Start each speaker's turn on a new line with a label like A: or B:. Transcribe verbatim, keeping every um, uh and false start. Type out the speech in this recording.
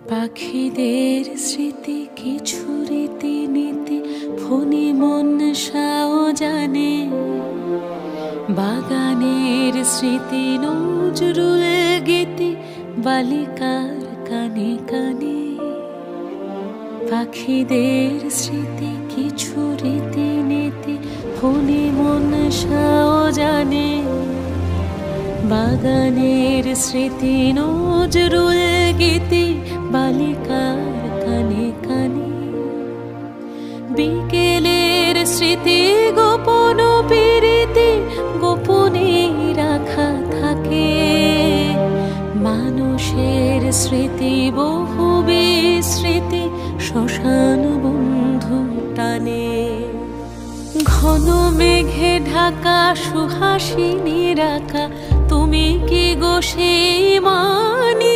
A: পাখিদের স্মৃতি কিছু রীতি নীতি ফণি মনসাও জানে, বাগানের স্মৃতি নজরুল গীতি বালিকার কানে কানে। পাখিদের স্মৃতি কিছু রীতি নীতি ফণি মনসাও জানে, বাগানের স্মৃতি নজরুল গীতি বালিকার কানে কানে। বিকেলের স্মৃতি গোপন প্রীতি গোপনে রাখা থাকে, মানুষের স্মৃতি বহু বিস্মৃতি শ্মশান বন্ধু টানে। ঘন মেঘে ঢাকা সুহাসিনী রাখা তুমি কি গো সেই মানি,